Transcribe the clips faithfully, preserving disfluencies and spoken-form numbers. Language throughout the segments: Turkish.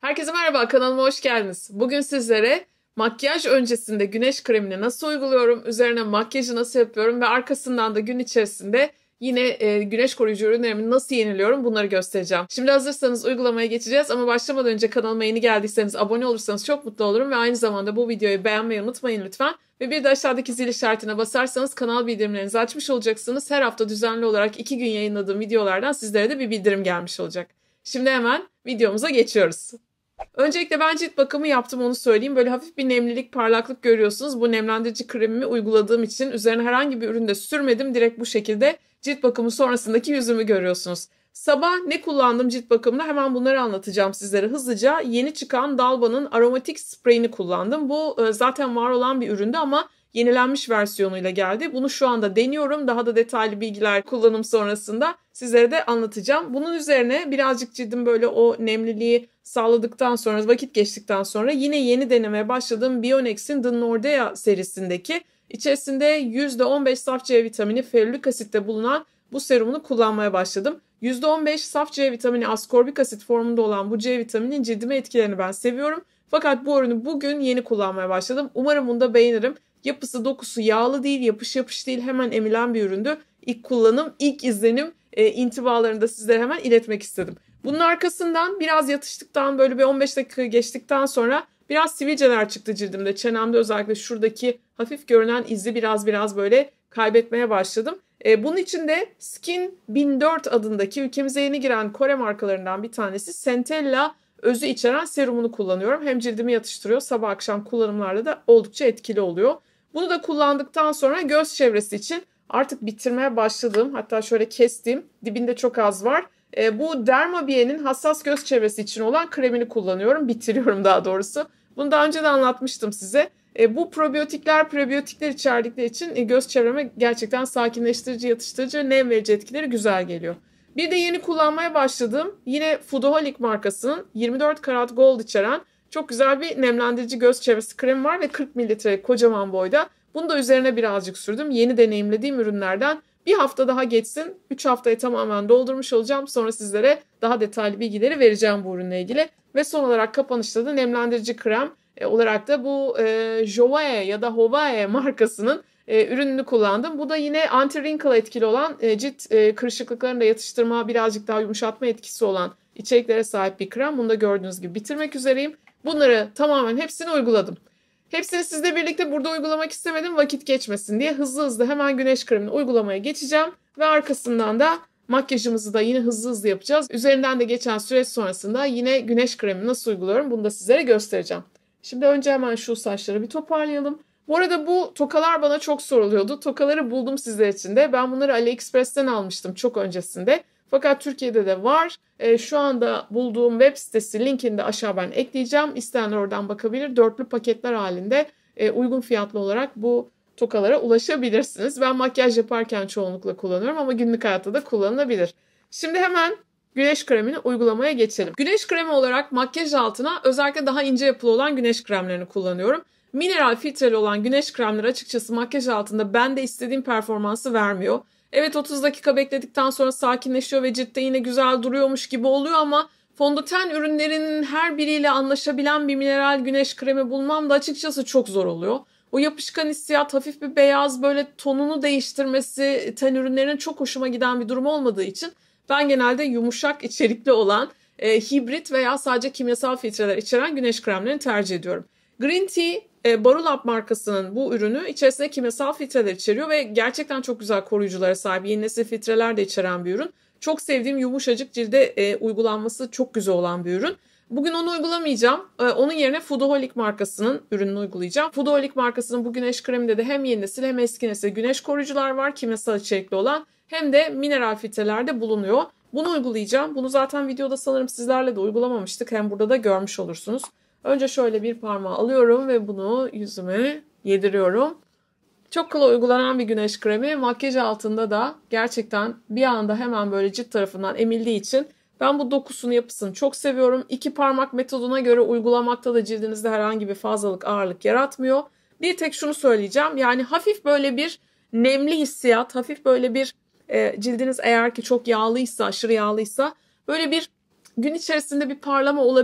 Herkese merhaba, kanalıma hoş geldiniz. Bugün sizlere makyaj öncesinde güneş kremini nasıl uyguluyorum, üzerine makyajı nasıl yapıyorum ve arkasından da gün içerisinde yine e, güneş koruyucu ürünlerimi nasıl yeniliyorum bunları göstereceğim. Şimdi hazırsanız uygulamaya geçeceğiz ama başlamadan önce kanalıma yeni geldiyseniz abone olursanız çok mutlu olurum ve aynı zamanda bu videoyu beğenmeyi unutmayın lütfen. Ve bir de aşağıdaki zil işaretine basarsanız kanal bildirimlerinizi açmış olacaksınız. Her hafta düzenli olarak iki gün yayınladığım videolardan sizlere de bir bildirim gelmiş olacak. Şimdi hemen videomuza geçiyoruz. Öncelikle ben cilt bakımı yaptım, onu söyleyeyim. Böyle hafif bir nemlilik, parlaklık görüyorsunuz. Bu nemlendirici kremimi uyguladığım için üzerine herhangi bir ürün de sürmedim. Direkt bu şekilde cilt bakımı sonrasındaki yüzümü görüyorsunuz. Sabah ne kullandım cilt bakımında, hemen bunları anlatacağım sizlere hızlıca. Yeni çıkan Dalba'nın aromatik spreyini kullandım. Bu zaten var olan bir üründü ama yenilenmiş versiyonuyla geldi. Bunu şu anda deniyorum. Daha da detaylı bilgiler kullanım sonrasında sizlere de anlatacağım. Bunun üzerine birazcık cildim böyle o nemliliği sağladıktan sonra, vakit geçtikten sonra yine yeni denemeye başladığım Bionex'in The Nordea serisindeki içerisinde yüzde on beş saf C vitamini, ferulik asitte bulunan bu serumunu kullanmaya başladım. yüzde on beş saf C vitamini, askorbik asit formunda olan bu C vitaminin cildime etkilerini ben seviyorum. Fakat bu ürünü bugün yeni kullanmaya başladım. Umarım bunu da beğenirim. Yapısı, dokusu yağlı değil, yapış yapış değil, hemen emilen bir üründü. İlk kullanım, ilk izlenim, e, intibalarını da sizlere hemen iletmek istedim. Bunun arkasından biraz yatıştıktan, böyle bir on beş dakika geçtikten sonra biraz sivilceler çıktı cildimde. Çenemde özellikle şuradaki hafif görünen izi biraz biraz böyle kaybetmeye başladım. E, bunun için de Skin bin dört adındaki ülkemize yeni giren Kore markalarından bir tanesi Centella özü içeren serumunu kullanıyorum. Hem cildimi yatıştırıyor, sabah akşam kullanımlarda da oldukça etkili oluyor. Bunu da kullandıktan sonra göz çevresi için artık bitirmeye başladığım, hatta şöyle kestiğim, dibinde çok az var. E, bu Dermabier'in hassas göz çevresi için olan kremini kullanıyorum. Bitiriyorum daha doğrusu. Bunu daha önce de anlatmıştım size. E, bu probiyotikler, prebiyotikler içerdikleri için e, göz çevreme gerçekten sakinleştirici, yatıştırıcı, nem verici etkileri güzel geliyor. Bir de yeni kullanmaya başladığım yine Foodaholic markasının yirmi dört karat gold içeren çok güzel bir nemlendirici göz çevresi kremi var ve kırk mililitrelik kocaman boyda. Bunu da üzerine birazcık sürdüm. Yeni deneyimlediğim ürünlerden. Bir hafta daha geçsin. üç haftayı tamamen doldurmuş olacağım. Sonra sizlere daha detaylı bilgileri vereceğim bu ürünle ilgili. Ve son olarak kapanışta da nemlendirici krem e, olarak da bu e, Jovae ya da Hovae markasının e, ürününü kullandım. Bu da yine anti-wrinkle etkili olan, e, cilt e, kırışıklıklarını da yatıştırma, birazcık daha yumuşatma etkisi olan içeriklere sahip bir krem. Bunu da gördüğünüz gibi bitirmek üzereyim. Bunları tamamen hepsini uyguladım. Hepsini sizle birlikte burada uygulamak istemedim, vakit geçmesin diye hızlı hızlı hemen güneş kremini uygulamaya geçeceğim. Ve arkasından da makyajımızı da yine hızlı hızlı yapacağız. Üzerinden de geçen süreç sonrasında yine güneş kremini nasıl uyguluyorum bunu da sizlere göstereceğim. Şimdi önce hemen şu saçları bir toparlayalım. Bu arada bu tokalar bana çok soruluyordu. Tokaları buldum sizler için de. Ben bunları AliExpress'ten almıştım çok öncesinde. Fakat Türkiye'de de var. E, şu anda bulduğum web sitesi linkini de aşağı ben ekleyeceğim. İsteyenler oradan bakabilir. Dörtlü paketler halinde e, uygun fiyatlı olarak bu tokalara ulaşabilirsiniz. Ben makyaj yaparken çoğunlukla kullanıyorum ama günlük hayatta da kullanılabilir. Şimdi hemen güneş kremini uygulamaya geçelim. Güneş kremi olarak makyaj altına özellikle daha ince yapılı olan güneş kremlerini kullanıyorum. Mineral filtreli olan güneş kremleri açıkçası makyaj altında bende istediğim performansı vermiyor. Evet, otuz dakika bekledikten sonra sakinleşiyor ve ciltte yine güzel duruyormuş gibi oluyor ama fondöten ürünlerinin her biriyle anlaşabilen bir mineral güneş kremi bulmam da açıkçası çok zor oluyor. O yapışkan hissiyat, hafif bir beyaz, böyle tonunu değiştirmesi ten ürünlerinin çok hoşuma giden bir durum olmadığı için ben genelde yumuşak içerikli olan e, hibrit veya sadece kimyasal filtreler içeren güneş kremlerini tercih ediyorum. Green Tea e, Barulab markasının bu ürünü içerisinde kimyasal filtreler içeriyor ve gerçekten çok güzel koruyuculara sahip, yeni nesil filtreler de içeren bir ürün. Çok sevdiğim, yumuşacık, cilde e, uygulanması çok güzel olan bir ürün. Bugün onu uygulamayacağım. E, onun yerine Foodaholic markasının ürününü uygulayacağım. Foodaholic markasının bu güneş kreminde de hem yeni nesil hem eski nesil güneş koruyucular var, kimyasal içerikli olan, hem de mineral filtreler de bulunuyor. Bunu uygulayacağım. Bunu zaten videoda sanırım sizlerle de uygulamamıştık. Hem burada da görmüş olursunuz. Önce şöyle bir parmağı alıyorum ve bunu yüzüme yediriyorum. Çok kolay uygulanan bir güneş kremi. Makyaj altında da gerçekten bir anda hemen böyle cilt tarafından emildiği için ben bu dokusunu, yapısını çok seviyorum. İki parmak metoduna göre uygulamakta da cildinizde herhangi bir fazlalık, ağırlık yaratmıyor. Bir tek şunu söyleyeceğim. Yani hafif böyle bir nemli hissiyat, hafif böyle bir e, cildiniz eğer ki çok yağlıysa, aşırı yağlıysa böyle bir gün içerisinde bir parlama olabilir.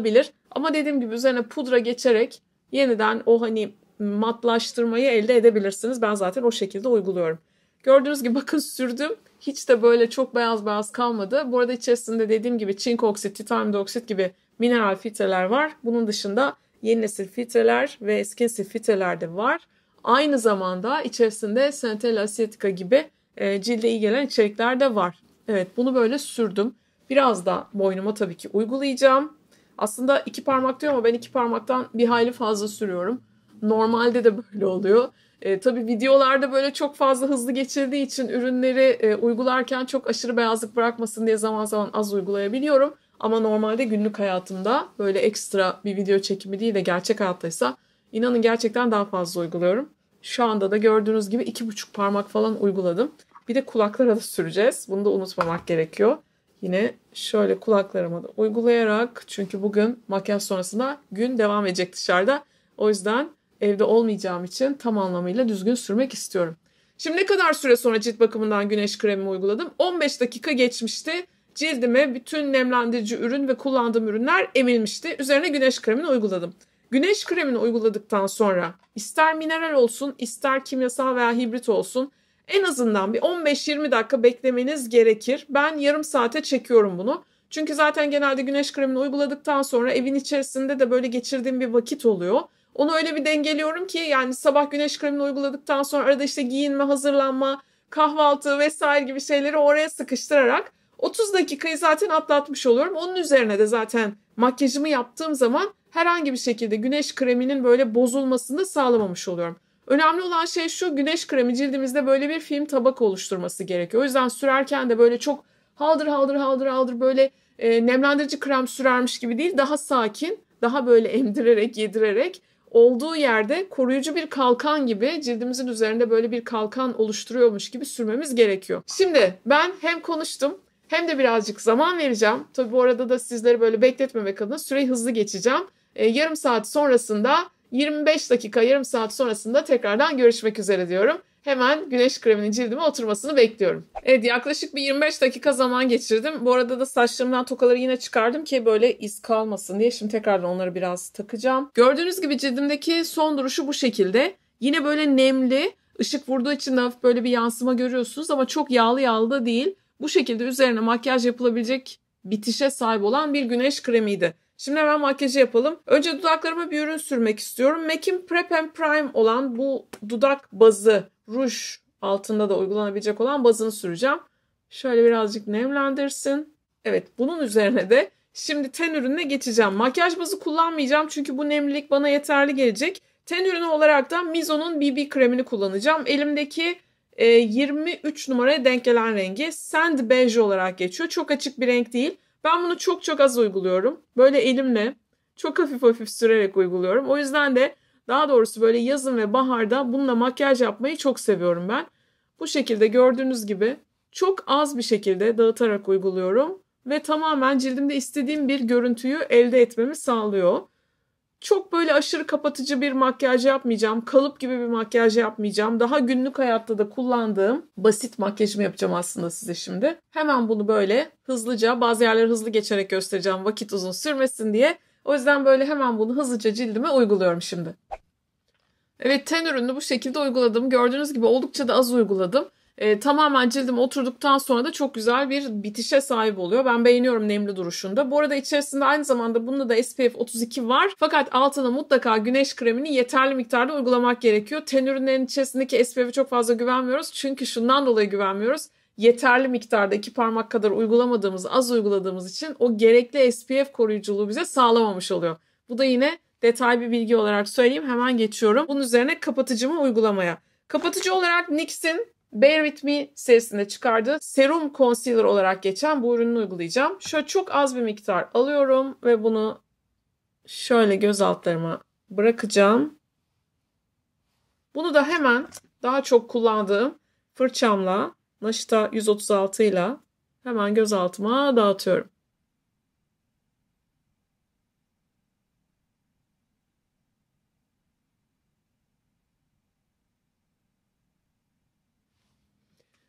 Ama dediğim gibi üzerine pudra geçerek yeniden o hani matlaştırmayı elde edebilirsiniz. Ben zaten o şekilde uyguluyorum. Gördüğünüz gibi bakın sürdüm. Hiç de böyle çok beyaz beyaz kalmadı. Bu arada içerisinde dediğim gibi çink oksit, titanyum dioksit gibi mineral filtreler var. Bunun dışında yeni nesil filtreler ve eski nesil filtreler de var. Aynı zamanda içerisinde Centella asiatica gibi e, cilde iyi gelen içerikler de var. Evet, bunu böyle sürdüm. Biraz da boynuma tabii ki uygulayacağım. Aslında iki parmak diyor ama ben iki parmaktan bir hayli fazla sürüyorum. Normalde de böyle oluyor. E, tabii videolarda böyle çok fazla hızlı geçirdiği için ürünleri e, uygularken çok aşırı beyazlık bırakmasın diye zaman zaman az uygulayabiliyorum. Ama normalde günlük hayatımda böyle ekstra bir video çekimi değil de gerçek hayattaysa inanın gerçekten daha fazla uyguluyorum. Şu anda da gördüğünüz gibi iki buçuk parmak falan uyguladım. Bir de kulaklara da süreceğiz. Bunu da unutmamak gerekiyor. Yine şöyle kulaklarıma da uygulayarak, çünkü bugün makyaj sonrasında gün devam edecek dışarıda. O yüzden evde olmayacağım için tam anlamıyla düzgün sürmek istiyorum. Şimdi ne kadar süre sonra cilt bakımından güneş kremimi uyguladım? on beş dakika geçmişti. Cildime bütün nemlendirici ürün ve kullandığım ürünler emilmişti. Üzerine güneş kremini uyguladım. Güneş kremini uyguladıktan sonra ister mineral olsun, ister kimyasal veya hibrit olsun en azından bir on beş yirmi dakika beklemeniz gerekir. Ben yarım saate çekiyorum bunu. Çünkü zaten genelde güneş kremini uyguladıktan sonra evin içerisinde de böyle geçirdiğim bir vakit oluyor. Onu öyle bir dengeliyorum ki yani sabah güneş kremini uyguladıktan sonra arada işte giyinme, hazırlanma, kahvaltı vesaire gibi şeyleri oraya sıkıştırarak otuz dakikayı zaten atlatmış oluyorum. Onun üzerine de zaten makyajımı yaptığım zaman herhangi bir şekilde güneş kreminin böyle bozulmasını da sağlamamış oluyorum. Önemli olan şey şu: güneş kremi cildimizde böyle bir film tabaka oluşturması gerekiyor. O yüzden sürerken de böyle çok haldır haldır haldır haldır böyle e, nemlendirici krem sürermiş gibi değil, daha sakin, daha böyle emdirerek, yedirerek olduğu yerde koruyucu bir kalkan gibi cildimizin üzerinde böyle bir kalkan oluşturuyormuş gibi sürmemiz gerekiyor. Şimdi ben hem konuştum hem de birazcık zaman vereceğim. Tabii bu arada da sizleri böyle bekletmemek adına süreyi hızlı geçeceğim. E, yarım saat sonrasında, yirmi beş dakika, yarım saat sonrasında tekrardan görüşmek üzere diyorum. Hemen güneş kreminin cildime oturmasını bekliyorum. Evet, yaklaşık bir yirmi beş dakika zaman geçirdim. Bu arada da saçlarımdan tokaları yine çıkardım ki böyle iz kalmasın diye. Şimdi tekrardan onları biraz takacağım. Gördüğünüz gibi cildimdeki son duruşu bu şekilde. Yine böyle nemli, ışık vurduğu için de hafif böyle bir yansıma görüyorsunuz ama çok yağlı yağlı da değil. Bu şekilde üzerine makyaj yapılabilecek bitişe sahip olan bir güneş kremiydi. Şimdi hemen makyajı yapalım. Önce dudaklarıma bir ürün sürmek istiyorum. M A C'in Prep and Prime olan bu dudak bazı, ruj altında da uygulanabilecek olan bazını süreceğim. Şöyle birazcık nemlendirsin. Evet, bunun üzerine de şimdi ten ürününe geçeceğim. Makyaj bazı kullanmayacağım çünkü bu nemlilik bana yeterli gelecek. Ten ürünü olarak da Mizo'nun B B kremini kullanacağım. Elimdeki e, yirmi üç numaraya denk gelen rengi Sand Beige olarak geçiyor. Çok açık bir renk değil. Ben bunu çok çok az uyguluyorum. Böyle elimle çok hafif hafif sürerek uyguluyorum. O yüzden de daha doğrusu böyle yazın ve baharda bununla makyaj yapmayı çok seviyorum ben. Bu şekilde gördüğünüz gibi çok az bir şekilde dağıtarak uyguluyorum. Ve tamamen cildimde istediğim bir görüntüyü elde etmemi sağlıyor. Çok böyle aşırı kapatıcı bir makyaj yapmayacağım. Kalıp gibi bir makyaj yapmayacağım. Daha günlük hayatta da kullandığım basit makyajımı yapacağım aslında size şimdi. Hemen bunu böyle hızlıca, bazı yerleri hızlı geçerek göstereceğim vakit uzun sürmesin diye. O yüzden böyle hemen bunu hızlıca cildime uyguluyorum şimdi. Evet, ten ürününü bu şekilde uyguladım. Gördüğünüz gibi oldukça da az uyguladım. Ee, tamamen cildime oturduktan sonra da çok güzel bir bitişe sahip oluyor. Ben beğeniyorum nemli duruşunda. Bu arada içerisinde aynı zamanda bunda da S P F otuz iki var. Fakat altına mutlaka güneş kremini yeterli miktarda uygulamak gerekiyor. Ten ürünlerinin içerisindeki S P F'e çok fazla güvenmiyoruz. Çünkü şundan dolayı güvenmiyoruz. Yeterli miktarda iki parmak kadar uygulamadığımız, az uyguladığımız için o gerekli S P F koruyuculuğu bize sağlamamış oluyor. Bu da yine detaylı bir bilgi olarak söyleyeyim. Hemen geçiyorum. Bunun üzerine kapatıcımı uygulamaya. Kapatıcı olarak N Y X'in Bear With Me serisinde çıkardığı Serum Concealer olarak geçen bu ürünü uygulayacağım. Şöyle çok az bir miktar alıyorum ve bunu şöyle göz altlarıma bırakacağım. Bunu da hemen daha çok kullandığım fırçamla, Naşita yüz otuz altı ile hemen göz altıma dağıtıyorum.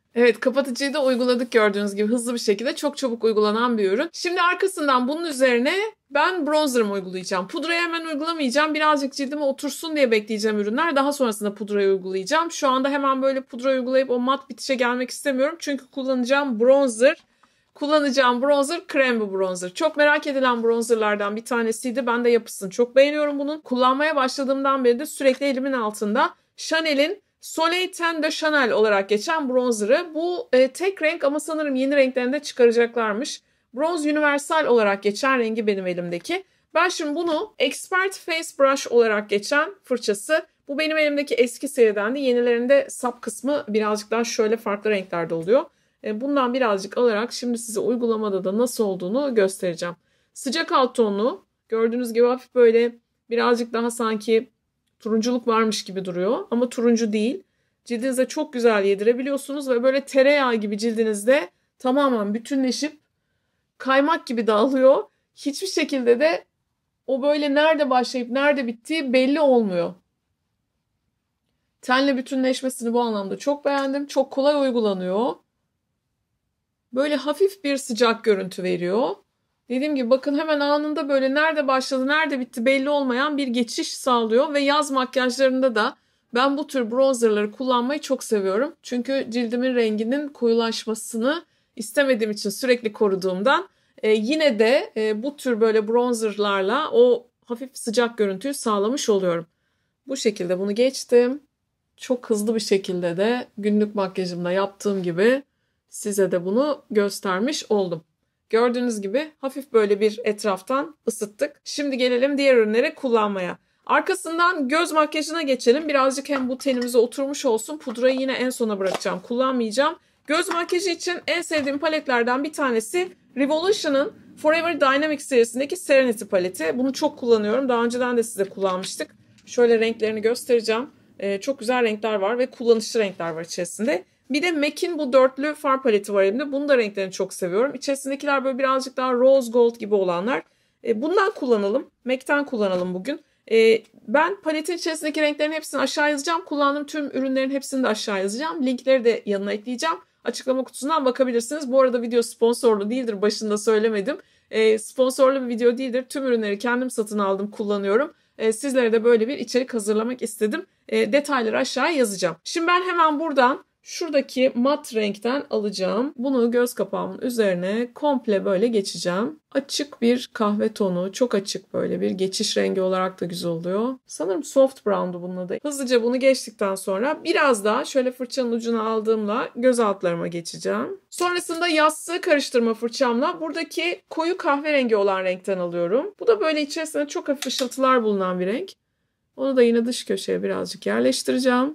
Evet, kapatıcıyı da uyguladık gördüğünüz gibi hızlı bir şekilde, çok çabuk uygulanan bir ürün. Şimdi arkasından bunun üzerine ben bronzerımı uygulayacağım. Pudrayı hemen uygulamayacağım. Birazcık cildime otursun diye bekleyeceğim ürünler. Daha sonrasında pudrayı uygulayacağım. Şu anda hemen böyle pudra uygulayıp o mat bitişe gelmek istemiyorum. Çünkü kullanacağım bronzer. Kullanacağım bronzer krem bir bronzer. Çok merak edilen bronzerlardan bir tanesiydi. Ben de yapısını çok beğeniyorum bunun. Kullanmaya başladığımdan beri de sürekli elimin altında Chanel'in Soleil Ten de Chanel olarak geçen bronzerı. Bu e, tek renk ama sanırım yeni renklerini de çıkaracaklarmış. Bronz Universal olarak geçen rengi benim elimdeki. Ben şimdi bunu Expert Face Brush olarak geçen fırçası. Bu benim elimdeki eski seriden de. Yenilerinde sap kısmı birazcık daha şöyle farklı renklerde oluyor. Bundan birazcık alarak şimdi size uygulamada da nasıl olduğunu göstereceğim. Sıcak alt tonlu, gördüğünüz gibi hafif böyle birazcık daha sanki turunculuk varmış gibi duruyor ama turuncu değil. Cildinize çok güzel yedirebiliyorsunuz ve böyle tereyağı gibi cildinizde tamamen bütünleşip kaymak gibi dağılıyor. Hiçbir şekilde de o böyle nerede başlayıp nerede bittiği belli olmuyor. Tenle bütünleşmesini bu anlamda çok beğendim. Çok kolay uygulanıyor. Böyle hafif bir sıcak görüntü veriyor. Dediğim gibi bakın hemen anında böyle nerede başladı, nerede bitti belli olmayan bir geçiş sağlıyor. Ve yaz makyajlarında da ben bu tür bronzerları kullanmayı çok seviyorum. Çünkü cildimin renginin koyulaşmasını istemediğim için sürekli koruduğumdan e, yine de e, bu tür böyle bronzerlarla o hafif sıcak görüntüyü sağlamış oluyorum. Bu şekilde bunu geçtim. Çok hızlı bir şekilde de günlük makyajımda yaptığım gibi size de bunu göstermiş oldum. Gördüğünüz gibi hafif böyle bir etraftan ısıttık. Şimdi gelelim diğer ürünleri kullanmaya. Arkasından göz makyajına geçelim. Birazcık hem bu tenimize oturmuş olsun. Pudrayı yine en sona bırakacağım. Kullanmayacağım. Göz makyajı için en sevdiğim paletlerden bir tanesi Revolution'ın Forever Dynamic serisindeki Serenity paleti. Bunu çok kullanıyorum. Daha önceden de size kullanmıştık. Şöyle renklerini göstereceğim. Ee, çok güzel renkler var ve kullanışlı renkler var içerisinde. Bir de M A C'in bu dörtlü far paleti var elimde. Bunun da renklerini çok seviyorum. İçerisindekiler böyle birazcık daha rose gold gibi olanlar. E, bundan kullanalım. M A C'ten kullanalım bugün. E, ben paletin içerisindeki renklerin hepsini aşağı yazacağım. Kullandığım tüm ürünlerin hepsini de aşağı yazacağım. Linkleri de yanına ekleyeceğim. Açıklama kutusundan bakabilirsiniz. Bu arada video sponsorlu değildir. Başında söylemedim. E, sponsorlu bir video değildir. Tüm ürünleri kendim satın aldım, kullanıyorum. E, sizlere de böyle bir içerik hazırlamak istedim. E, detayları aşağıya yazacağım. Şimdi ben hemen buradan şuradaki mat renkten alacağım. Bunu göz kapağımın üzerine komple böyle geçeceğim. Açık bir kahve tonu. Çok açık böyle bir geçiş rengi olarak da güzel oluyor. Sanırım soft brown'du bunun adı. Hızlıca bunu geçtikten sonra biraz daha şöyle fırçanın ucuna aldığımla göz altlarıma geçeceğim. Sonrasında yassı karıştırma fırçamla buradaki koyu kahverengi olan renkten alıyorum. Bu da böyle içerisinde çok hafif ışıltılar bulunan bir renk. Onu da yine dış köşeye birazcık yerleştireceğim.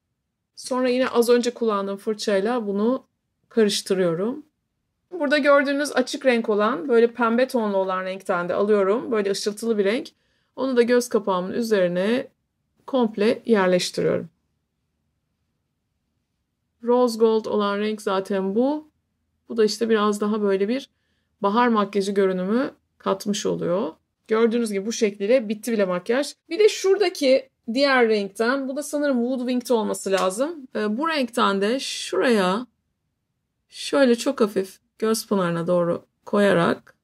Sonra yine az önce kullandığım fırçayla bunu karıştırıyorum. Burada gördüğünüz açık renk olan, böyle pembe tonlu olan renkten de alıyorum. Böyle ışıltılı bir renk. Onu da göz kapağımın üzerine komple yerleştiriyorum. Rose gold olan renk zaten bu. Bu da işte biraz daha böyle bir bahar makyajı görünümü katmış oluyor. Gördüğünüz gibi bu şekliyle bitti bile makyaj. Bir de şuradaki diğer renkten, bu da sanırım Wood Wink'te olması lazım. Bu renkten de şuraya şöyle çok hafif göz pınarına doğru koyarak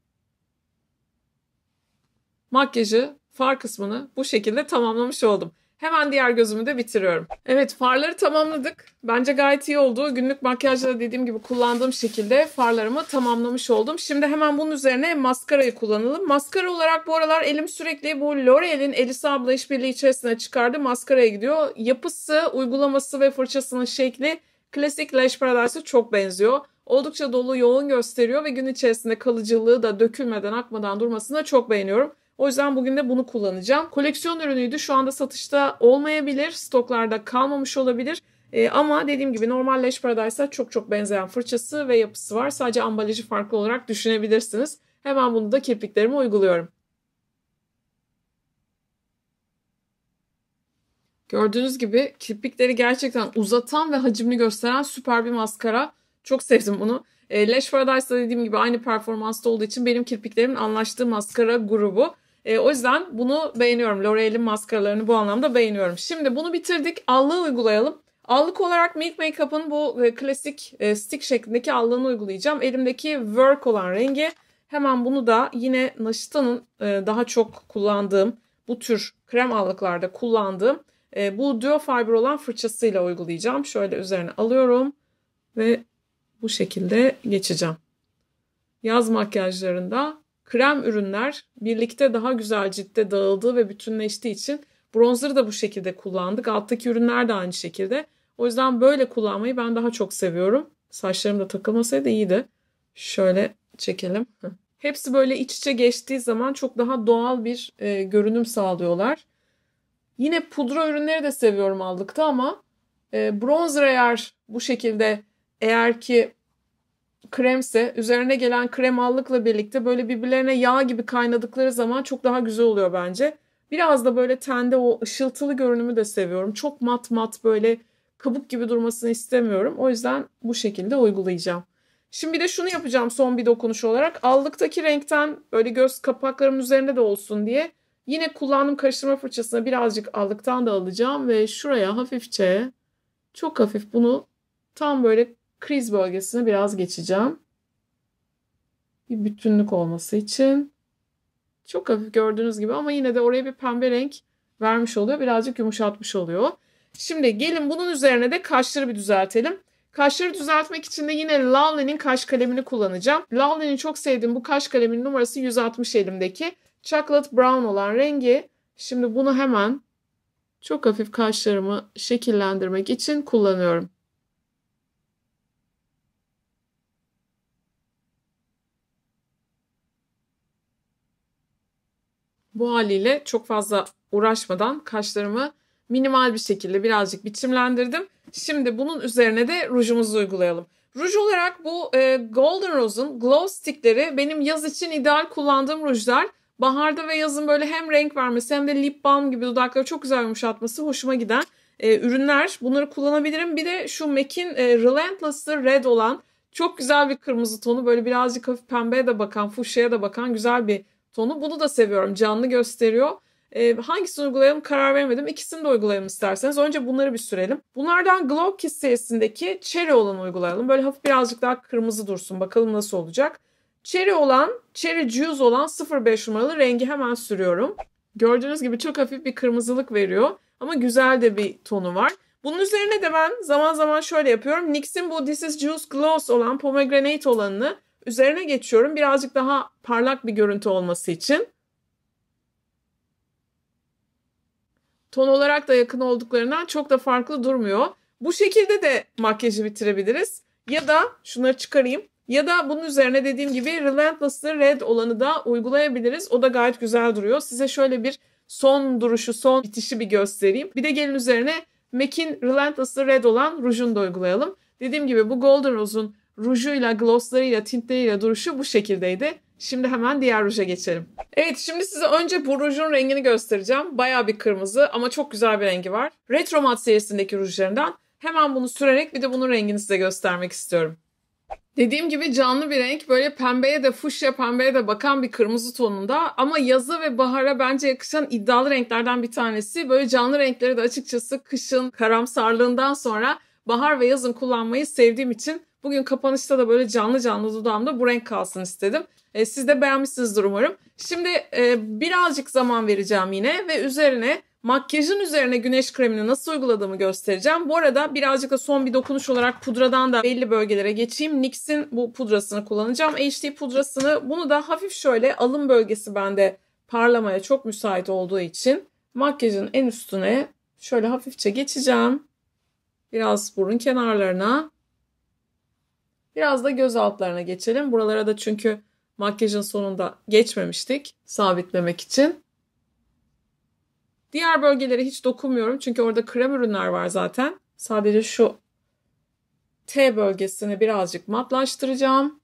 makyajı, far kısmını bu şekilde tamamlamış oldum. Hemen diğer gözümü de bitiriyorum. Evet, farları tamamladık. Bence gayet iyi oldu. Günlük makyajda dediğim gibi kullandığım şekilde farlarımı tamamlamış oldum. Şimdi hemen bunun üzerine maskarayı kullanalım. Maskara olarak bu aralar elim sürekli bu L'Oreal'in Elisa abla işbirliği içerisine çıkardığı maskaraya gidiyor. Yapısı, uygulaması ve fırçasının şekli klasik Lash Paradise'a çok benziyor. Oldukça dolu, yoğun gösteriyor ve gün içerisinde kalıcılığı da dökülmeden, akmadan durmasını da çok beğeniyorum. O yüzden bugün de bunu kullanacağım. Koleksiyon ürünüydü. Şu anda satışta olmayabilir. Stoklarda kalmamış olabilir. Ee, ama dediğim gibi normal Lash Paradise'a çok çok benzeyen fırçası ve yapısı var. Sadece ambalajı farklı olarak düşünebilirsiniz. Hemen bunu da kirpiklerime uyguluyorum. Gördüğünüz gibi kirpikleri gerçekten uzatan ve hacimli gösteren süper bir maskara. Çok sevdim bunu. E, Lash Paradise'da dediğim gibi aynı performansta olduğu için benim kirpiklerimin anlaştığı maskara grubu. E, o yüzden bunu beğeniyorum. L'Oreal'in maskaralarını bu anlamda beğeniyorum. Şimdi bunu bitirdik. Allığı uygulayalım. Allık olarak Milk Makeup'ın bu e, klasik e, stick şeklindeki allığını uygulayacağım. Elimdeki Work olan rengi. Hemen bunu da yine Naşita'nın e, daha çok kullandığım, bu tür krem allıklarda kullandığım e, bu Duo Fiber olan fırçasıyla uygulayacağım. Şöyle üzerine alıyorum ve bu şekilde geçeceğim. Yaz makyajlarında krem ürünler birlikte daha güzel ciltte dağıldığı ve bütünleştiği için bronzer'ı da bu şekilde kullandık. Alttaki ürünler de aynı şekilde. O yüzden böyle kullanmayı ben daha çok seviyorum. Saçlarım da takılmasaydı iyiydi. Şöyle çekelim. Hepsi böyle iç içe geçtiği zaman çok daha doğal bir e, görünüm sağlıyorlar. Yine pudra ürünleri de seviyorum aldıkta ama e, bronzer eğer bu şekilde eğer ki kremse üzerine gelen krem allıkla birlikte böyle birbirlerine yağ gibi kaynadıkları zaman çok daha güzel oluyor bence. Biraz da böyle tende o ışıltılı görünümü de seviyorum. Çok mat mat böyle kabuk gibi durmasını istemiyorum. O yüzden bu şekilde uygulayacağım. Şimdi bir de şunu yapacağım son bir dokunuş olarak. Allıktaki renkten böyle göz kapaklarımın üzerinde de olsun diye yine kullandığım karıştırma fırçasına birazcık allıktan da alacağım ve şuraya hafifçe, çok hafif bunu tam böyle kriz bölgesine biraz geçeceğim. Bir bütünlük olması için. Çok hafif gördüğünüz gibi ama yine de oraya bir pembe renk vermiş oluyor. Birazcık yumuşatmış oluyor. Şimdi gelin bunun üzerine de kaşları bir düzeltelim. Kaşları düzeltmek için de yine Lovely'nin kaş kalemini kullanacağım. Lovely'nin çok sevdiğim bu kaş kaleminin numarası yüz altmış elimdeki. Chocolate Brown olan rengi. Şimdi bunu hemen çok hafif kaşlarımı şekillendirmek için kullanıyorum. Bu haliyle çok fazla uğraşmadan kaşlarımı minimal bir şekilde birazcık biçimlendirdim. Şimdi bunun üzerine de rujumuzu uygulayalım. Ruj olarak bu e, Golden Rose'un Glow Stick'leri benim yaz için ideal kullandığım rujlar. Baharda ve yazın böyle hem renk vermesi hem de lip balm gibi dudakları çok güzel yumuşatması hoşuma giden e, ürünler. Bunları kullanabilirim. Bir de şu MAC'in e, Relentless'ı Red olan çok güzel bir kırmızı tonu. Böyle birazcık hafif pembeye de bakan, fuşya'ya da bakan güzel bir tonu. Bunu da seviyorum. Canlı gösteriyor. Ee, hangisini uygulayalım karar veremedim. İkisini de uygulayalım isterseniz. Önce bunları bir sürelim. Bunlardan Glow Kiss serisindeki Cherry olanı uygulayalım. Böyle hafif birazcık daha kırmızı dursun. Bakalım nasıl olacak. Cherry olan, Cherry Juice olan sıfır beş numaralı rengi hemen sürüyorum. Gördüğünüz gibi çok hafif bir kırmızılık veriyor. Ama güzel de bir tonu var. Bunun üzerine de ben zaman zaman şöyle yapıyorum. N Y X'in bu This is Juice Gloss olan Pomegranate olanını üzerine geçiyorum. Birazcık daha parlak bir görüntü olması için. Ton olarak da yakın olduklarından çok da farklı durmuyor. Bu şekilde de makyajı bitirebiliriz. Ya da şunları çıkarayım. Ya da bunun üzerine dediğim gibi Relentless'lı Red olanı da uygulayabiliriz. O da gayet güzel duruyor. Size şöyle bir son duruşu, son bitişi bir göstereyim. Bir de gelin üzerine MAC'in Relentless'lı Red olan rujunu da uygulayalım. Dediğim gibi bu Golden Rose'un rujuyla, glosslarıyla, tintleriyle duruşu bu şekildeydi. Şimdi hemen diğer ruja geçelim. Evet, şimdi size önce bu rujun rengini göstereceğim. Bayağı bir kırmızı ama çok güzel bir rengi var. Retro Matte serisindeki rujlarından. Hemen bunu sürerek bir de bunun rengini size göstermek istiyorum. Dediğim gibi canlı bir renk. Böyle pembeye de, fuşya pembeye de bakan bir kırmızı tonunda. Ama yaza ve bahara bence yakışan iddialı renklerden bir tanesi. Böyle canlı renkleri de açıkçası kışın karamsarlığından sonra bahar ve yazın kullanmayı sevdiğim için bugün kapanışta da böyle canlı canlı dudağımda bu renk kalsın istedim. E, siz de beğenmişsinizdir umarım. Şimdi e, birazcık zaman vereceğim yine ve üzerine makyajın üzerine güneş kremini nasıl uyguladığımı göstereceğim. Bu arada birazcık da son bir dokunuş olarak pudradan da belli bölgelere geçeyim. N Y X'in bu pudrasını kullanacağım. H D pudrasını, bunu da hafif şöyle alın bölgesi bende parlamaya çok müsait olduğu için makyajın en üstüne şöyle hafifçe geçeceğim. Biraz burun kenarlarına. Biraz da göz altlarına geçelim. Buralara da çünkü makyajın sonunda geçmemiştik sabitlemek için. Diğer bölgelere hiç dokunmuyorum çünkü orada krem ürünler var zaten. Sadece şu T bölgesini birazcık matlaştıracağım.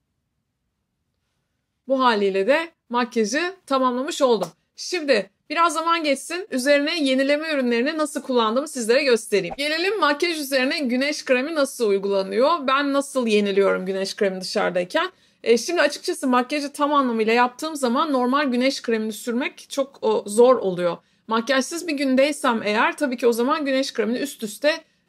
Bu haliyle de makyajı tamamlamış oldum. Şimdi biraz zaman geçsin, üzerine yenileme ürünlerini nasıl kullandığımı sizlere göstereyim. Gelelim makyaj üzerine güneş kremi nasıl uygulanıyor? Ben nasıl yeniliyorum güneş kremi dışarıdayken? E şimdi açıkçası makyajı tam anlamıyla yaptığım zaman normal güneş kremini sürmek çok o, zor oluyor. Makyajsız bir gündeysem eğer tabii ki o zaman güneş kremini üst üste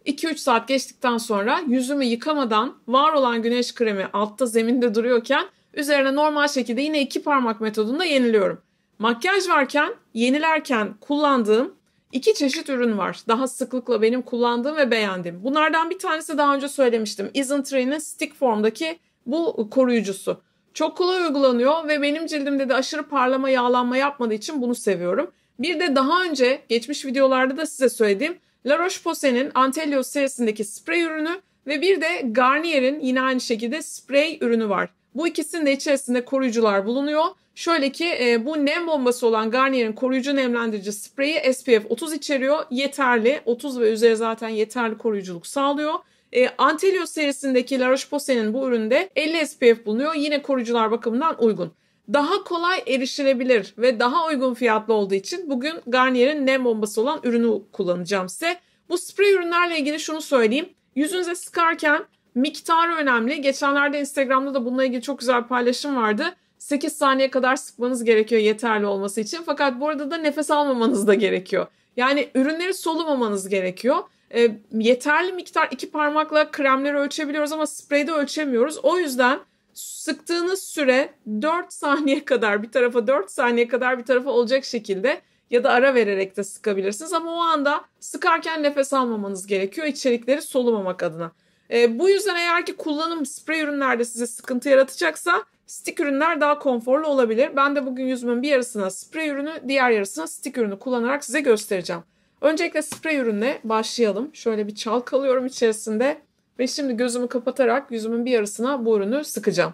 iki üç saat geçtikten sonra yüzümü yıkamadan var olan güneş kremi altta zeminde duruyorken üzerine normal şekilde yine iki parmak metodunda yeniliyorum. Makyaj varken, yenilerken kullandığım iki çeşit ürün var. Daha sıklıkla benim kullandığım ve beğendiğim. Bunlardan bir tanesi daha önce söylemiştim. Isn'Tree'nin Stick Form'daki bu koruyucusu. Çok kolay uygulanıyor ve benim cildimde de aşırı parlama, yağlanma yapmadığı için bunu seviyorum. Bir de daha önce geçmiş videolarda da size söylediğim La Roche-Posay'nin Antelios serisindeki sprey ürünü ve bir de Garnier'in yine aynı şekilde sprey ürünü var. Bu ikisinin de içerisinde koruyucular bulunuyor. Şöyle ki e, bu nem bombası olan Garnier'in koruyucu nemlendirici spreyi S P F otuz içeriyor. Yeterli. otuz ve üzeri zaten yeterli koruyuculuk sağlıyor. E, Antelios serisindeki La Roche-Posay'nin bu üründe elli S P F bulunuyor. Yine koruyucular bakımından uygun. Daha kolay erişilebilir ve daha uygun fiyatlı olduğu için bugün Garnier'in nem bombası olan ürünü kullanacağım size. Bu sprey ürünlerle ilgili şunu söyleyeyim. Yüzünüze sıkarken miktarı önemli. Geçenlerde Instagram'da da bununla ilgili çok güzel bir paylaşım vardı. sekiz saniye kadar sıkmanız gerekiyor yeterli olması için. Fakat bu arada da nefes almamanız da gerekiyor. Yani ürünleri solumamanız gerekiyor. E, yeterli miktar iki parmakla kremleri ölçebiliyoruz ama spreyde ölçemiyoruz. O yüzden sıktığınız süre dört saniye kadar bir tarafa dört saniye kadar bir tarafa olacak şekilde ya da ara vererek de sıkabilirsiniz. Ama o anda sıkarken nefes almamanız gerekiyor içerikleri solumamak adına. E, bu yüzden eğer ki kullanım sprey ürünlerde size sıkıntı yaratacaksa stick ürünler daha konforlu olabilir. Ben de bugün yüzümün bir yarısına sprey ürünü, diğer yarısına stick ürünü kullanarak size göstereceğim. Öncelikle sprey ürünle başlayalım. Şöyle bir çalkalıyorum içerisinde ve şimdi gözümü kapatarak yüzümün bir yarısına bu ürünü sıkacağım.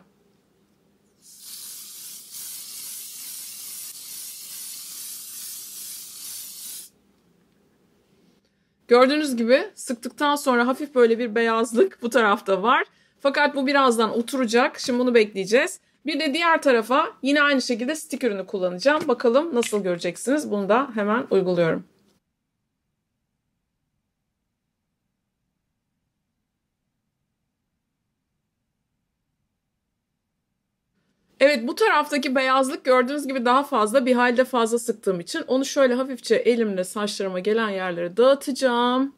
Gördüğünüz gibi sıktıktan sonra hafif böyle bir beyazlık bu tarafta var. Fakat bu birazdan oturacak. Şimdi bunu bekleyeceğiz. Bir de diğer tarafa yine aynı şekilde stick ürünü kullanacağım. Bakalım nasıl göreceksiniz. Bunu da hemen uyguluyorum. Evet, bu taraftaki beyazlık gördüğünüz gibi daha fazla, bir halde fazla sıktığım için onu şöyle hafifçe elimle saçlarıma gelen yerlere dağıtacağım.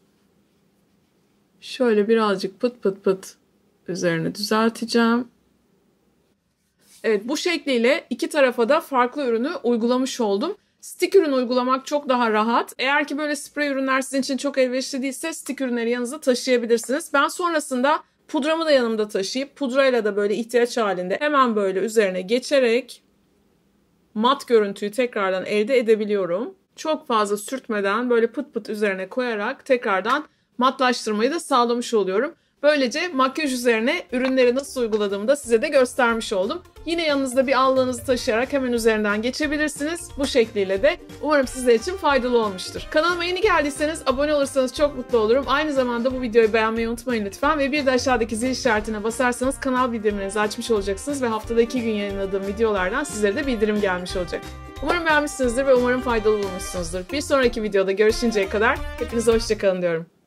Şöyle birazcık pıt pıt pıt üzerine düzelteceğim. Evet, bu şekliyle iki tarafa da farklı ürünü uygulamış oldum. Stick ürün uygulamak çok daha rahat. Eğer ki böyle sprey ürünler sizin için çok elverişli değilse stick ürünleri yanınızda taşıyabilirsiniz. Ben sonrasında pudramı da yanımda taşıyıp pudrayla da böyle ihtiyaç halinde hemen böyle üzerine geçerek mat görüntüyü tekrardan elde edebiliyorum. Çok fazla sürtmeden böyle pıt pıt üzerine koyarak tekrardan matlaştırmayı da sağlamış oluyorum. Böylece makyaj üzerine ürünleri nasıl uyguladığımı da size de göstermiş oldum. Yine yanınızda bir allığınızı taşıyarak hemen üzerinden geçebilirsiniz. Bu şekliyle de umarım sizler için faydalı olmuştur. Kanalıma yeni geldiyseniz abone olursanız çok mutlu olurum. Aynı zamanda bu videoyu beğenmeyi unutmayın lütfen. Ve bir de aşağıdaki zil işaretine basarsanız kanal bildirimlerinizi açmış olacaksınız. Ve haftada iki gün yayınladığım videolardan sizlere de bildirim gelmiş olacak. Umarım beğenmişsinizdir ve umarım faydalı bulmuşsunuzdur. Bir sonraki videoda görüşünceye kadar hepinize hoşça kalın diyorum.